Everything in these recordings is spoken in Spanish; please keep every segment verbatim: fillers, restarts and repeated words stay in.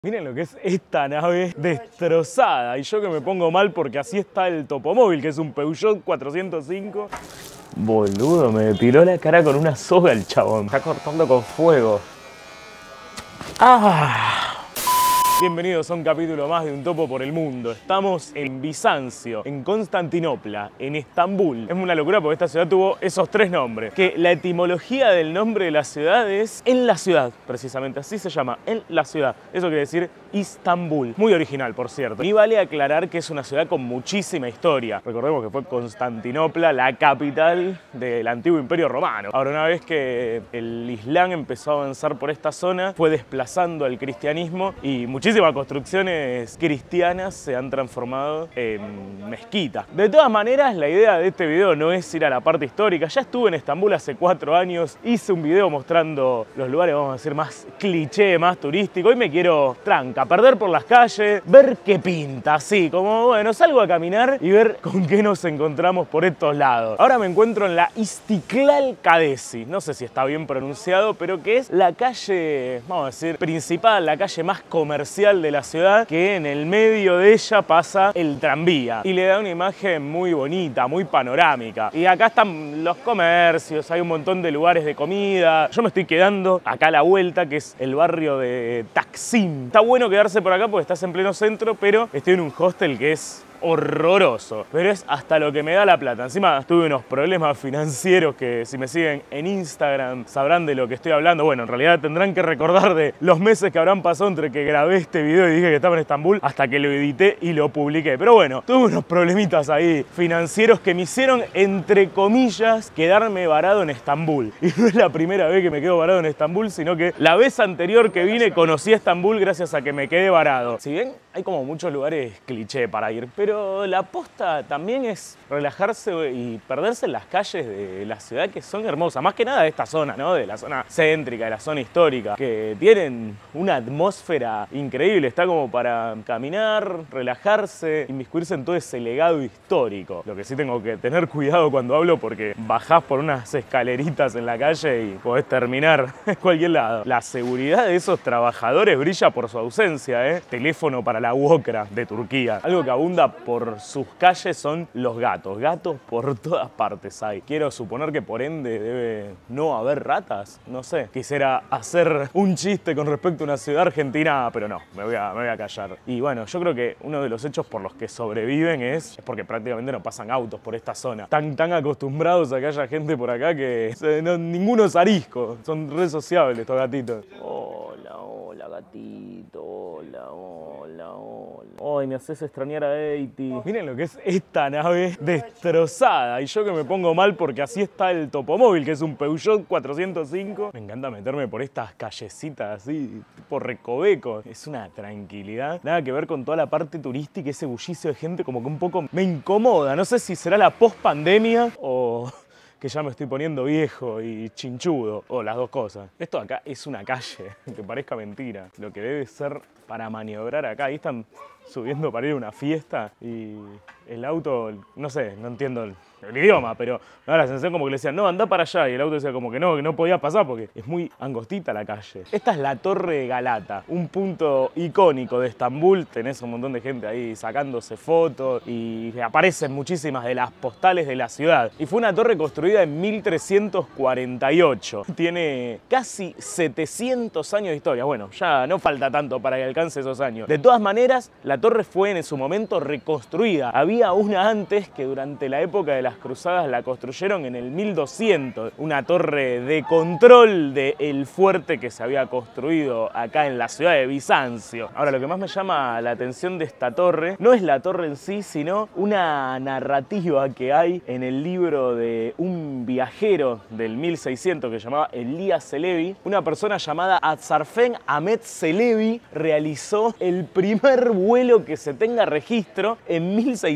Miren lo que es esta nave destrozada. Y yo que me pongo mal porque así está el Topomóvil, que es un Peugeot cuatrocientos cinco. Boludo, me tiró la cara con una soga el chabón. Está cortando con fuego. ¡Ah! Bienvenidos a un capítulo más de Un Topo por el Mundo. Estamos en Bizancio, en Constantinopla, en Estambul. Es una locura porque esta ciudad tuvo esos tres nombres. Que la etimología del nombre de la ciudad es en la ciudad, precisamente. Así se llama, en la ciudad. Eso quiere decir Istambul. Muy original, por cierto. Y vale aclarar que es una ciudad con muchísima historia. Recordemos que fue Constantinopla la capital del antiguo Imperio Romano. Ahora, una vez que el Islam empezó a avanzar por esta zona, fue desplazando al cristianismo y muchísimas Muchísimas construcciones cristianas se han transformado en mezquitas. De todas maneras, la idea de este video no es ir a la parte histórica. Ya estuve en Estambul hace cuatro años, hice un video mostrando los lugares, vamos a decir, más cliché, más turístico. Hoy me quiero tranca, perder por las calles, ver qué pinta, así como, bueno, salgo a caminar y ver con qué nos encontramos por estos lados. Ahora me encuentro en la Istiklal Caddesi, no sé si está bien pronunciado, pero que es la calle, vamos a decir, principal, la calle más comercial de la ciudad, que en el medio de ella pasa el tranvía y le da una imagen muy bonita, muy panorámica. Y acá están los comercios, hay un montón de lugares de comida. Yo me estoy quedando acá a la vuelta, que es el barrio de Taksim. Está bueno quedarse por acá porque estás en pleno centro, pero estoy en un hostel que es horroroso, pero es hasta lo que me da la plata. Encima tuve unos problemas financieros que si me siguen en Instagram sabrán de lo que estoy hablando. Bueno, en realidad tendrán que recordar de los meses que habrán pasado entre que grabé este video y dije que estaba en Estambul hasta que lo edité y lo publiqué. Pero bueno, tuve unos problemitas ahí financieros que me hicieron, entre comillas, quedarme varado en Estambul. Y no es la primera vez que me quedo varado en Estambul, sino que la vez anterior que vine conocí a Estambul gracias a que me quedé varado. Si bien hay como muchos lugares cliché para ir, pero Pero la posta también es relajarse y perderse en las calles de la ciudad, que son hermosas. Más que nada de esta zona, ¿no? De la zona céntrica, de la zona histórica, que tienen una atmósfera increíble. Está como para caminar, relajarse, inmiscuirse en todo ese legado histórico. Lo que sí tengo que tener cuidado cuando hablo porque bajás por unas escaleritas en la calle y podés terminar en cualquier lado. La seguridad de esos trabajadores brilla por su ausencia, ¿eh? Teléfono para la UOCRA de Turquía. Algo que abunda por sus calles son los gatos. Gatos por todas partes hay. Quiero suponer que por ende debe no haber ratas. No sé. Quisiera hacer un chiste con respecto a una ciudad argentina, pero no, me voy a, me voy a callar. Y bueno, yo creo que uno de los hechos por los que sobreviven es, es porque prácticamente no pasan autos por esta zona. Tan, tan acostumbrados a que haya gente por acá que no, ninguno es arisco. Son re sociables estos gatitos. Hola, hola gatito. Hola, hola, hola. Ay, me haces extrañar a Eiti. Miren lo que es esta nave destrozada. Y yo que me pongo mal porque así está el Topomóvil, que es un Peugeot cuatrocientos cinco. Me encanta meterme por estas callecitas así, tipo recoveco. Es una tranquilidad. Nada que ver con toda la parte turística, ese bullicio de gente como que un poco me incomoda. No sé si será la post-pandemia o que ya me estoy poniendo viejo y chinchudo, o las dos cosas. Esto acá es una calle, que parezca mentira. Lo que debe ser para maniobrar acá. Ahí están subiendo para ir a una fiesta y el auto, no sé, no entiendo el, el idioma, pero me da la sensación como que le decían, no, anda para allá, y el auto decía como que no, que no podía pasar porque es muy angostita la calle. Esta es la Torre Galata, un punto icónico de Estambul. Tenés un montón de gente ahí sacándose fotos y aparecen muchísimas de las postales de la ciudad. Y fue una torre construida en mil trescientos cuarenta y ocho. Tiene casi setecientos años de historia. Bueno, ya no falta tanto para que alcance esos años. De todas maneras, la torre fue en su momento reconstruida. Había una antes que durante la época de las cruzadas la construyeron en el mil doscientos. Una torre de control del fuerte que se había construido acá en la ciudad de Bizancio. Ahora, lo que más me llama la atención de esta torre no es la torre en sí, sino una narrativa que hay en el libro de un viajero del mil seiscientos que se llamaba Elías Celebi. Una persona llamada Atzarfen Ahmed Celebi realizó el primer vuelo que se tenga registro en mil seiscientos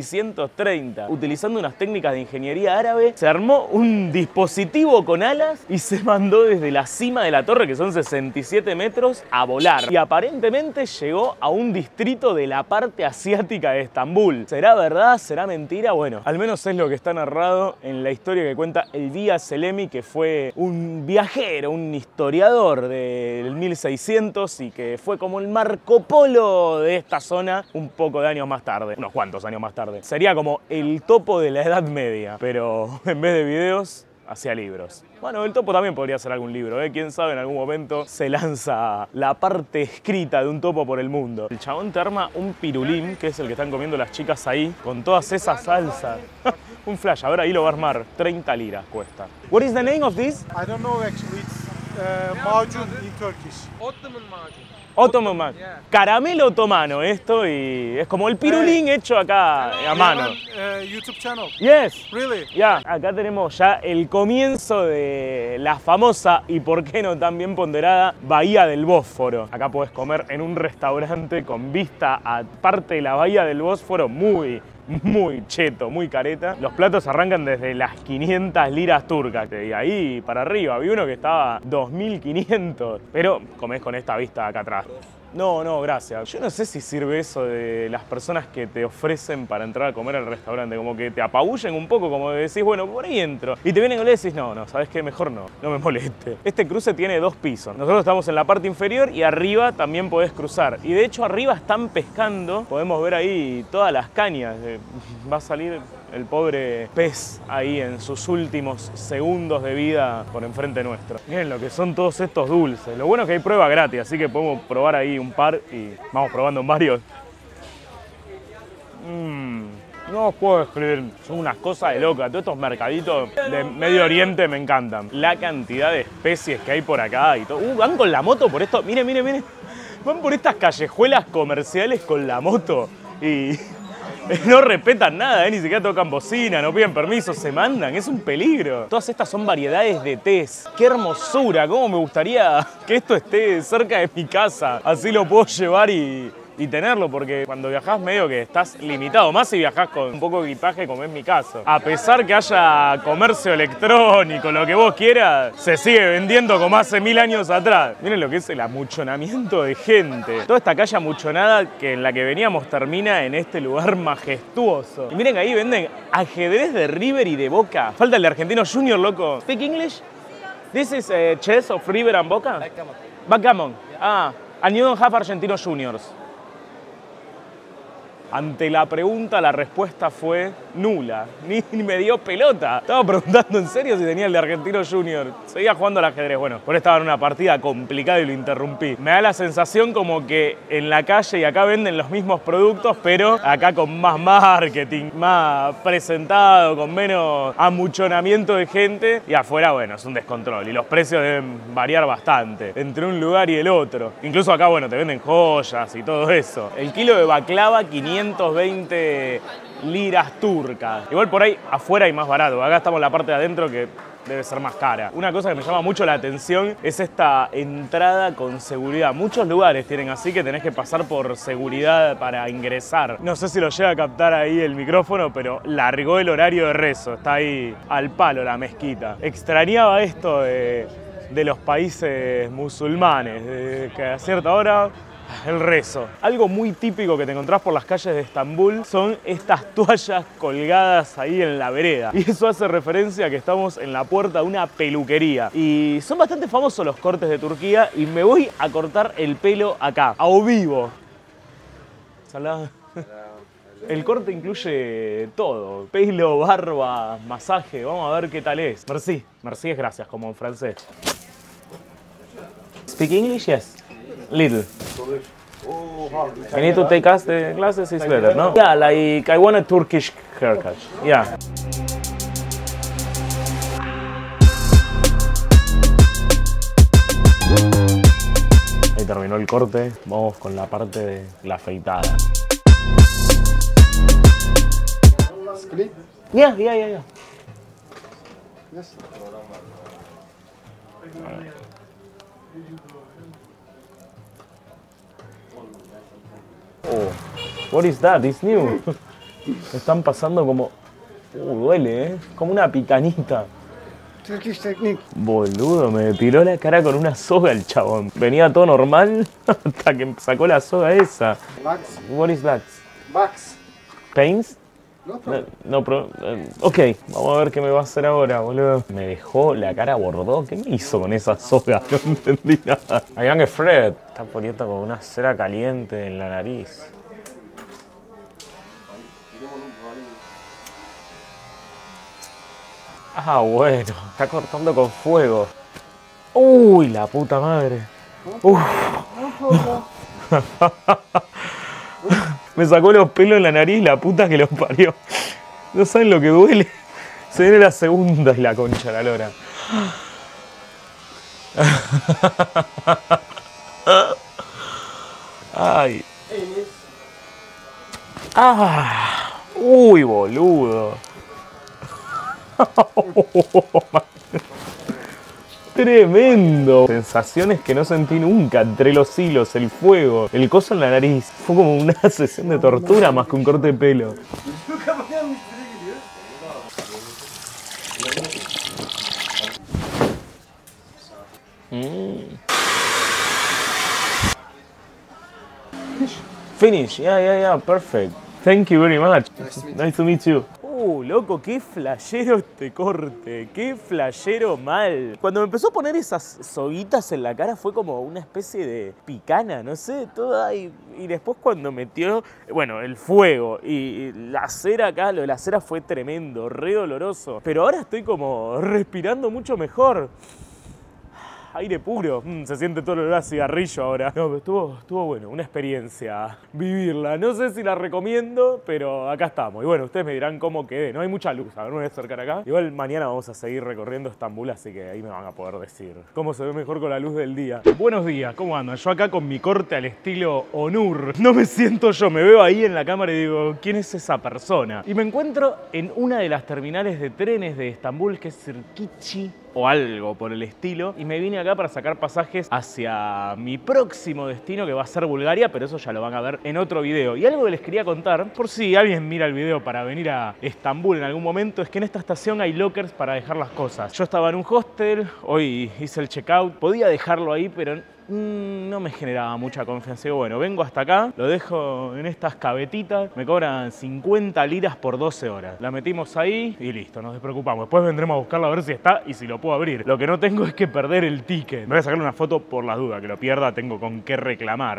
seiscientos treinta. Utilizando unas técnicas de ingeniería árabe, se armó un dispositivo con alas y se mandó desde la cima de la torre, que son sesenta y siete metros, a volar. Y aparentemente llegó a un distrito de la parte asiática de Estambul. ¿Será verdad? ¿Será mentira? Bueno, al menos es lo que está narrado en la historia que cuenta Elvia Selemi, que fue un viajero, un historiador del mil seiscientos y que fue como el Marco Polo de esta zona un poco de años más tarde, unos cuantos años más tarde. Sería como el Topo de la Edad Media, pero en vez de videos, hacía libros. Bueno, el Topo también podría hacer algún libro, ¿eh? Quién sabe, en algún momento se lanza la parte escrita de un topo por el mundo. El chabón te arma un pirulín, que es el que están comiendo las chicas ahí, con todas esas salsas. Un flash, a ver, ahí lo va a armar. treinta liras cuesta. What is the name of this? I don't know actually. It's uh, macun in Turkish. Ottoman macun. Ottoman macun. Yeah. Caramelo otomano esto, y es como el pirulín hecho acá a mano. Uh, YouTube channel. Yes. Really? Ya, acá tenemos ya el comienzo de la famosa y por qué no tan bien ponderada Bahía del Bósforo. Acá puedes comer en un restaurante con vista a parte de la Bahía del Bósforo muy, muy cheto, muy careta. Los platos arrancan desde las quinientas liras turcas y ahí para arriba. Había uno que estaba dos mil quinientos, pero comés con esta vista acá atrás. No, no, gracias. Yo no sé si sirve eso de las personas que te ofrecen para entrar a comer al restaurante. Como que te apabullen un poco, como decís, bueno, por ahí entro. Y te vienen y le decís, no, no, ¿sabes qué? Mejor no, no me moleste. Este cruce tiene dos pisos. Nosotros estamos en la parte inferior y arriba también podés cruzar. Y de hecho arriba están pescando. Podemos ver ahí todas las cañas. Va a salir el pobre pez ahí en sus últimos segundos de vida por enfrente nuestro. Miren lo que son todos estos dulces. Lo bueno es que hay prueba gratis, así que podemos probar ahí un par y vamos probando en varios. Mmm, no os puedo describir, son unas cosas de loca. Todos estos mercaditos de Medio Oriente me encantan. La cantidad de especies que hay por acá y todo. Uh, van con la moto por esto. Miren, miren, miren. Van por estas callejuelas comerciales con la moto y no respetan nada, ¿eh? Ni siquiera tocan bocina, no piden permiso, se mandan, es un peligro. Todas estas son variedades de tés. ¡Qué hermosura! ¿Cómo me gustaría que esto esté cerca de mi casa? Así lo puedo llevar y, y tenerlo, porque cuando viajás medio que estás limitado, más si viajás con un poco de equipaje como es mi caso. A pesar que haya comercio electrónico, lo que vos quieras, se sigue vendiendo como hace mil años atrás. Miren lo que es el amuchonamiento de gente. Toda esta calle amuchonada que en la que veníamos termina en este lugar majestuoso. Y miren que ahí venden ajedrez de River y de Boca. Falta el de Argentino Junior, loco. Speak English? This is uh, chess of River and Boca? Backgammon. Backgammon. Ah, and you don't have Argentino Juniors. Ante la pregunta, la respuesta fue nula. Ni, ni me dio pelota. Estaba preguntando en serio si tenía el de Argentino Junior. Seguía jugando al ajedrez. Bueno, por estaba en una partida complicada y lo interrumpí. Me da la sensación como que en la calle y acá venden los mismos productos, pero acá con más marketing, más presentado, con menos amuchonamiento de gente. Y afuera, bueno, es un descontrol. Y los precios deben variar bastante entre un lugar y el otro. Incluso acá, bueno, te venden joyas y todo eso. El kilo de baklava, quinientos veinte liras turcas. Igual por ahí afuera hay más barato. Acá estamos en la parte de adentro que debe ser más cara. Una cosa que me llama mucho la atención es esta entrada con seguridad. Muchos lugares tienen así que tenés que pasar por seguridad para ingresar. No sé si lo llega a captar ahí el micrófono, pero largó el horario de rezo. Está ahí al palo la mezquita. Extrañaba esto de, de los países musulmanes, de que a cierta hora el rezo. Algo muy típico que te encontrás por las calles de Estambul son estas toallas colgadas ahí en la vereda. Y eso hace referencia a que estamos en la puerta de una peluquería. Y son bastante famosos los cortes de Turquía y me voy a cortar el pelo acá, a vivo. Salado. El corte incluye todo. Pelo, barba, masaje. Vamos a ver qué tal es. Merci. Merci es gracias, como en francés. Speak English? Yes. Little. I need to take us the classes, it's better, no? Yeah, like I want a Turkish haircut. Yeah. Ahí terminó el corte. Vamos con la parte de la afeitada. Yeah, yeah, yeah, yeah. Yes. Oh, what is that? It's new. Me están pasando como... Uh, duele, ¿eh? Como una picanita. Turkish technique. Boludo, me depiló la cara con una soga el chabón. Venía todo normal hasta que sacó la soga esa. Wax. What is that? Wax. Pains? No No, problem. no, pero... eh, ok, vamos a ver qué me va a hacer ahora, boludo. Me dejó la cara bordó. ¿Qué me hizo con esa soga? No entendí nada. I am afraid. Está poniendo como una cera caliente en la nariz. Ah, bueno. Está cortando con fuego. Uy, la puta madre. Uf. Me sacó los pelos en la nariz, la puta que los parió. No saben lo que duele. Se viene la segunda y la concha la lora. Ay. Ah. Uy, boludo. Tremendo. Sensaciones que no sentí nunca. Entre los hilos, el fuego, el coso en la nariz. Fue como una sesión de tortura más que un corte de pelo. Mm. Finish. Yeah, yeah, yeah. Perfect. Thank you very much. Nice to meet you. Uh, loco, qué flashero este corte, qué flashero mal. Cuando me empezó a poner esas soguitas en la cara fue como una especie de picana, no sé, toda y, y después cuando metió, bueno, el fuego y, y la cera acá, lo de la cera fue tremendo, re doloroso. Pero ahora estoy como respirando mucho mejor. Aire puro, mm, se siente todo el olor a cigarrillo ahora. No, pero estuvo, estuvo bueno, una experiencia vivirla. No sé si la recomiendo, pero acá estamos. Y bueno, ustedes me dirán cómo quedé. No hay mucha luz, a ver, me voy a acercar acá. Igual mañana vamos a seguir recorriendo Estambul, así que ahí me van a poder decir cómo se ve mejor con la luz del día. Buenos días, ¿cómo andan? Yo acá con mi corte al estilo Onur. No me siento yo, me veo ahí en la cámara y digo, ¿quién es esa persona? Y me encuentro en una de las terminales de trenes de Estambul, que es Sirkici o algo por el estilo, y me vine acá para sacar pasajes hacia mi próximo destino, que va a ser Bulgaria, pero eso ya lo van a ver en otro video. Y algo que les quería contar, por si alguien mira el video para venir a Estambul en algún momento, es que en esta estación hay lockers para dejar las cosas. Yo estaba en un hostel, hoy hice el checkout, podía dejarlo ahí, pero Mm, no me generaba mucha confianza. Digo, bueno, vengo hasta acá, lo dejo en estas cabetitas, me cobran cincuenta liras por doce horas. La metimos ahí y listo, nos despreocupamos. Después vendremos a buscarla a ver si está y si lo puedo abrir. Lo que no tengo es que perder el ticket. Me voy a sacar una foto por las dudas, que lo pierda tengo con qué reclamar.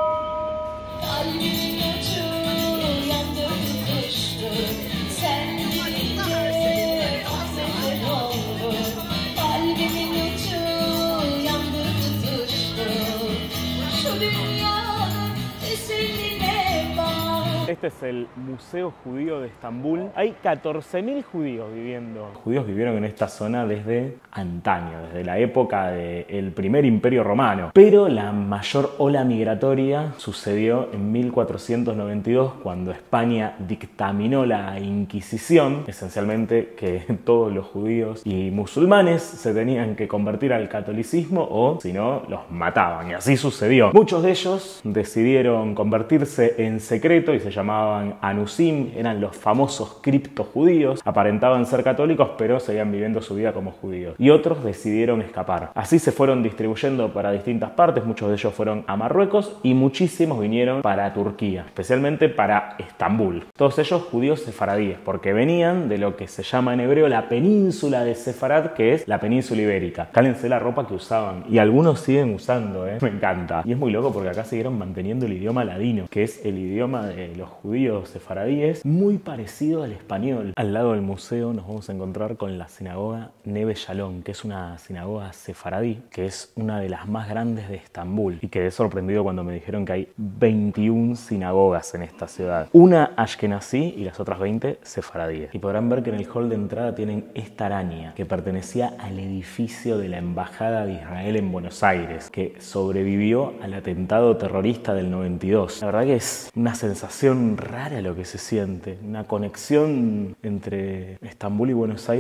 Este es el Museo Judío de Estambul. Hay catorce mil judíos viviendo. Los judíos vivieron en esta zona desde antaño, desde la época del primer imperio romano. Pero la mayor ola migratoria sucedió en mil cuatrocientos noventa y dos, cuando España dictaminó la Inquisición, esencialmente que todos los judíos y musulmanes se tenían que convertir al catolicismo o, si no, los mataban. Y así sucedió. Muchos de ellos decidieron convertirse en secreto y se llamaban Anusim, eran los famosos criptojudíos, aparentaban ser católicos pero seguían viviendo su vida como judíos. Y otros decidieron escapar. Así se fueron distribuyendo para distintas partes, muchos de ellos fueron a Marruecos y muchísimos vinieron para Turquía, especialmente para Estambul. Todos ellos judíos sefaradíes, porque venían de lo que se llama en hebreo la península de Sefarad, que es la península ibérica. Cálense la ropa que usaban y algunos siguen usando, ¿eh? Me encanta. Y es muy loco porque acá siguieron manteniendo el idioma ladino, que es el idioma de los judíos sefaradíes, muy parecido al español. Al lado del museo nos vamos a encontrar con la sinagoga Neve Shalom, que es una sinagoga sefaradí, que es una de las más grandes de Estambul. Y quedé sorprendido cuando me dijeron que hay veintiuna sinagogas en esta ciudad. Una ashkenazí y las otras veinte sefaradíes. Y podrán ver que en el hall de entrada tienen esta araña, que pertenecía al edificio de la Embajada de Israel en Buenos Aires, que sobrevivió al atentado terrorista del noventa y dos. La verdad que es una sensación rara lo que se siente, una conexión entre Estambul y Buenos Aires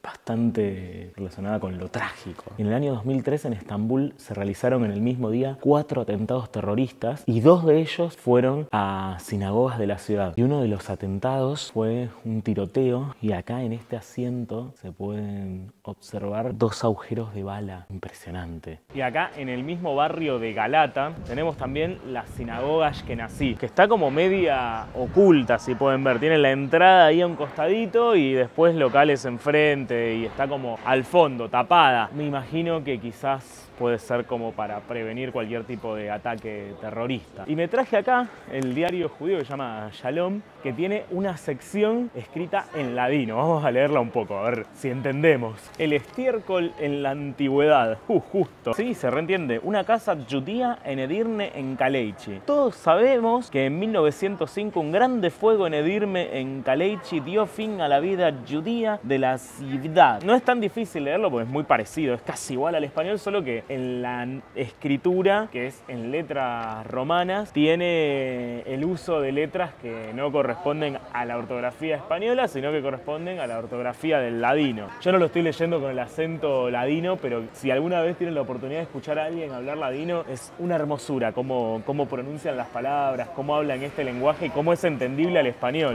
bastante relacionada con lo trágico. En el año dos mil tres en Estambul se realizaron en el mismo día cuatro atentados terroristas y dos de ellos fueron a sinagogas de la ciudad. Y uno de los atentados fue un tiroteo y acá en este asiento se pueden observar dos agujeros de bala. Impresionante. Y acá en el mismo barrio de Galata tenemos también la sinagoga Ashkenazí, que está como media oculta, si pueden ver. Tiene la entrada ahí a un costadito y después locales enfrente y está como al fondo, tapada. Me imagino que quizás puede ser como para prevenir cualquier tipo de ataque terrorista. Y me traje acá el diario judío que se llama Shalom, que tiene una sección escrita en ladino. Vamos a leerla un poco, a ver si entendemos. El estiércol en la antigüedad. Uh, justo. Sí, se reentiende. Una casa judía en Edirne, en Kaleichi. Todos sabemos que en mil novecientos cinco un grande fuego en Edirne, en Kaleichi, dio fin a la vida judía de la ciudad. No es tan difícil leerlo porque es muy parecido. Es casi igual al español, solo que en la escritura, que es en letras romanas, tiene el uso de letras que no corresponden a la ortografía española, sino que corresponden a la ortografía del ladino. Yo no lo estoy leyendo con el acento ladino, pero si alguna vez tienen la oportunidad de escuchar a alguien hablar ladino, es una hermosura cómo, cómo pronuncian las palabras, cómo hablan este lenguaje y cómo es entendible al español.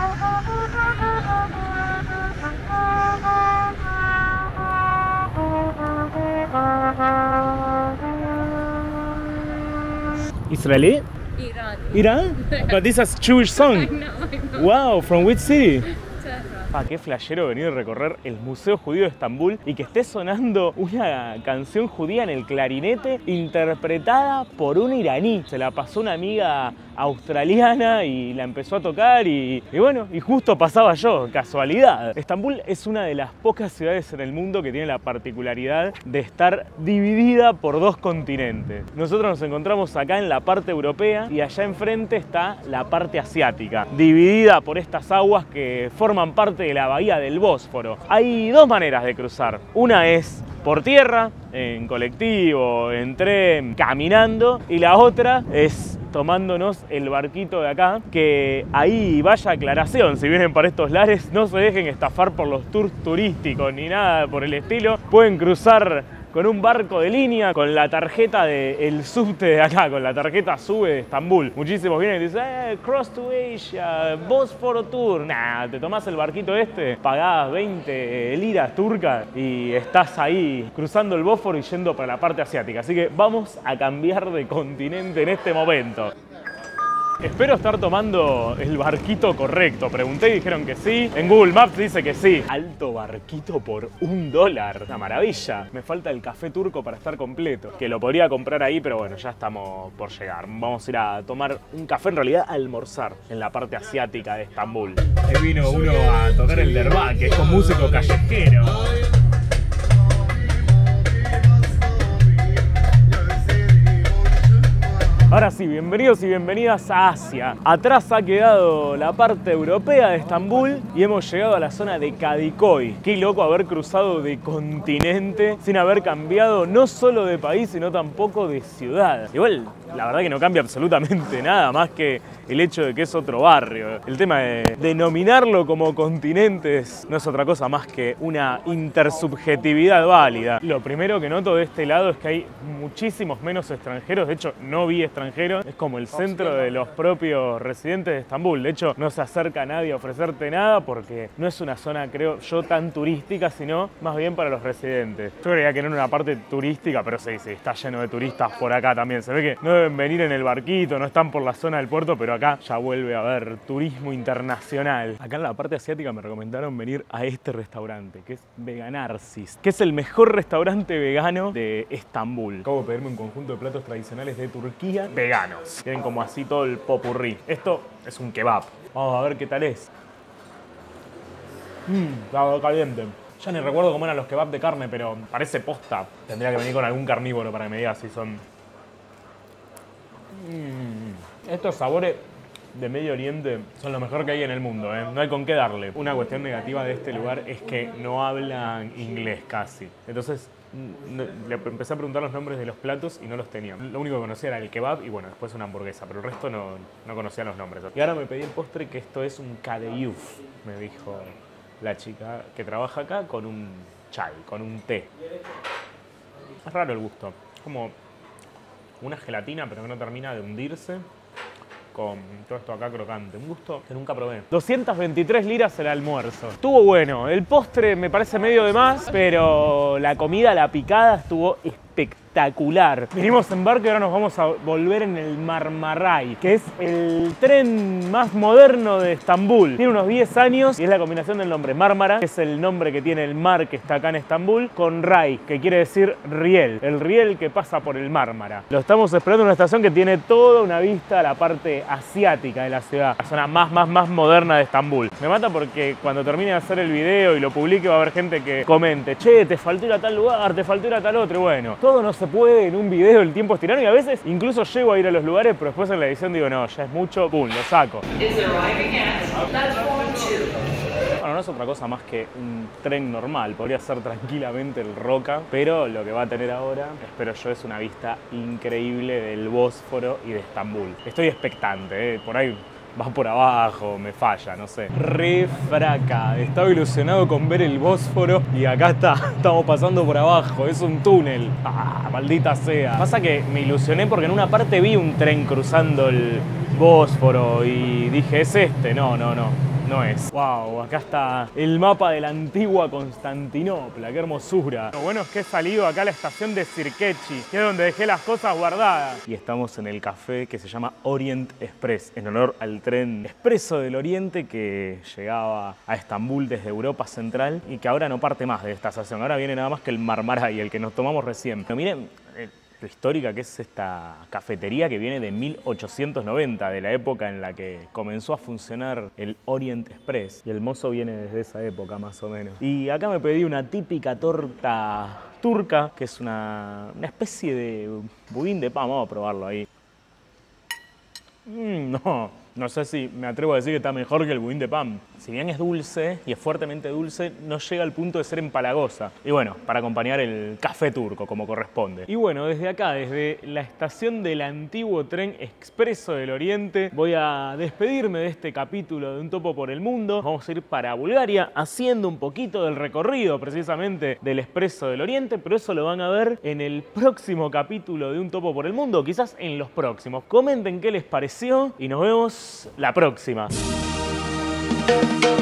Israeli? Iran. Iran? But this is a Jewish song. I know, I know. Wow, from which city? Tehran. Ah, qué flashero venir a recorrer el Museo Judío de Estambul y que esté sonando una canción judía en el clarinete interpretada por un iraní. Se la pasó una amiga australiana y la empezó a tocar y, y bueno, y justo pasaba yo, casualidad. Estambul es una de las pocas ciudades en el mundo que tiene la particularidad de estar dividida por dos continentes. Nosotros nos encontramos acá en la parte europea y allá enfrente está la parte asiática, dividida por estas aguas que forman parte de la bahía del Bósforo. Hay dos maneras de cruzar. Una es por tierra, en colectivo, en tren, caminando, y la otra es tomándonos el barquito de acá, que ahí vaya aclaración, si vienen para estos lares, no se dejen estafar por los tours turísticos ni nada por el estilo, pueden cruzar con un barco de línea, con la tarjeta del subte de acá, con la tarjeta SUBE de Estambul. Muchísimos vienen y dicen, eh, Cross to Asia, Bósforo Tour. Nah, te tomás el barquito este, pagás veinte liras turcas y estás ahí cruzando el Bósforo y yendo para la parte asiática. Así que vamos a cambiar de continente en este momento. Espero estar tomando el barquito correcto. Pregunté y dijeron que sí. En Google Maps dice que sí. Alto barquito por un dólar. Una maravilla. Me falta el café turco para estar completo. Que lo podría comprar ahí, pero bueno, ya estamos por llegar. Vamos a ir a tomar un café, en realidad a almorzar, en la parte asiática de Estambul. Ahí vino uno a tocar el derbak, que es un músico callejero. Ahora sí, bienvenidos y bienvenidas a Asia. Atrás ha quedado la parte europea de Estambul y hemos llegado a la zona de Kadıköy. Qué loco haber cruzado de continente sin haber cambiado no solo de país, sino tampoco de ciudad. Igual, la verdad que no cambia absolutamente nada más que el hecho de que es otro barrio. El tema de denominarlo como continentes no es otra cosa más que una intersubjetividad válida. Lo primero que noto de este lado es que hay muchísimos menos extranjeros. De hecho, no vi extranjeros. Es como el centro de los propios residentes de Estambul. De hecho, no se acerca a nadie a ofrecerte nada porque no es una zona, creo yo, tan turística, sino más bien para los residentes. Yo creía que no era una parte turística, pero sí, sí, está lleno de turistas por acá también. Se ve que no deben venir en el barquito, no están por la zona del puerto, pero acá ya vuelve a haber turismo internacional. Acá en la parte asiática me recomendaron venir a este restaurante, que es Veganarsis, que es el mejor restaurante vegano de Estambul. Acabo de pedirme un conjunto de platos tradicionales de Turquía veganos. Tienen como así todo el popurrí. Esto es un kebab. Vamos a ver qué tal es. Mmm, está caliente. Ya ni recuerdo cómo eran los kebabs de carne, pero parece posta. Tendría que venir con algún carnívoro para que me diga si son... Mmm. Estos sabores de Medio Oriente son lo mejor que hay en el mundo, ¿eh? No hay con qué darle. Una cuestión negativa de este lugar es que no hablan inglés casi. Entonces no, le empecé a preguntar los nombres de los platos y no los tenía. Lo único que conocía era el kebab y bueno, después una hamburguesa, pero el resto no, no conocía los nombres. Y ahora me pedí el postre, que esto es un kadayuf, me dijo la chica que trabaja acá con un chai, con un té. Es raro el gusto, como una gelatina pero que no termina de hundirse con todo esto acá crocante. Un gusto que nunca probé. doscientas veintitrés liras el almuerzo. Estuvo bueno. El postre me parece medio de más, pero la comida, la picada, estuvo espectacular. Vinimos en barco y ahora nos vamos a volver en el Marmaray, que es el tren más moderno de Estambul. Tiene unos diez años y es la combinación del nombre Mármara, que es el nombre que tiene el mar que está acá en Estambul, con Ray, que quiere decir riel, el riel que pasa por el Mármara. Lo estamos esperando en una estación que tiene toda una vista a la parte asiática de la ciudad, la zona más, más, más moderna de Estambul. Me mata porque cuando termine de hacer el video y lo publique va a haber gente que comente, che, te faltó ir a tal lugar, te faltó ir a tal otro. Y bueno, todo no se puede en un video, el tiempo es tirano y a veces incluso llego a ir a los lugares, pero después en la edición digo, no, ya es mucho, pum, lo saco. Bueno, no es otra cosa más que un tren normal, podría ser tranquilamente el Roca, pero lo que va a tener ahora, espero yo, es una vista increíble del Bósforo y de Estambul. Estoy expectante, ¿eh? Por ahí va por abajo, me falla, no sé. Re fraca, estaba ilusionado con ver el Bósforo y acá está, estamos pasando por abajo, es un túnel. Ah, maldita sea. Pasa que me ilusioné porque en una parte vi un tren cruzando el Bósforo y dije, ¿es este? No, no, no. No es. Wow, acá está el mapa de la antigua Constantinopla, qué hermosura. Lo bueno es que he salido acá a la estación de Sirkechi, que es donde dejé las cosas guardadas. Y estamos en el café que se llama Orient Express, en honor al tren expreso del Oriente que llegaba a Estambul desde Europa Central y que ahora no parte más de esta estación. Ahora viene nada más que el Marmaray, el que nos tomamos recién. Pero miren eh, lo histórica que es esta cafetería que viene de mil ochocientos noventa, de la época en la que comenzó a funcionar el Orient Express. Y el mozo viene desde esa época más o menos. Y acá me pedí una típica torta turca, que es una, una especie de budín de pan. Vamos a probarlo ahí. Mm, no, no sé si me atrevo a decir que está mejor que el budín de pan. Si bien es dulce y es fuertemente dulce, no llega al punto de ser empalagosa. Y bueno, para acompañar el café turco como corresponde. Y bueno, desde acá, desde la estación del antiguo tren expreso del Oriente, voy a despedirme de este capítulo de Un Topo por el Mundo. Vamos a ir para Bulgaria haciendo un poquito del recorrido precisamente del expreso del Oriente, pero eso lo van a ver en el próximo capítulo de Un Topo por el Mundo, quizás en los próximos. Comenten qué les pareció y nos vemos la próxima. Thank you.